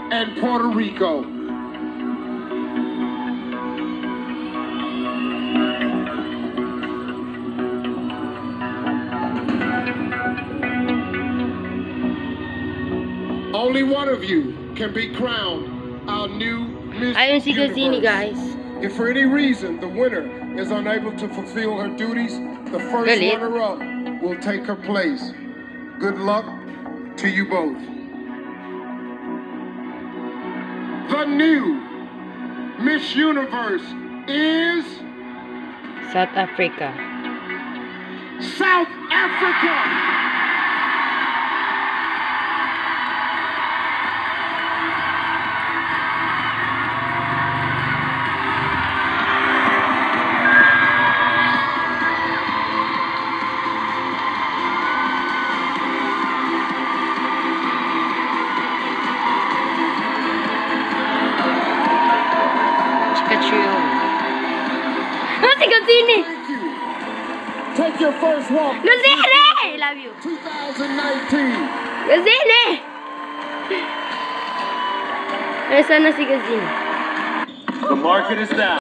and Puerto Rico. Only one of you can be crowned our new Miss Ayun si Gazini, Universe. guys. If for any reason the winner is unable to fulfill her duties, the first Galit. runner-up will take her place. Good luck to you both. The new Miss Universe is South Africa. South Africa. Chikachio. Oh, si Gazini! Thank you. Take your first walk. Gazini! I love you. 2019. Gazini! Nasaan na si Gazini? The market is down.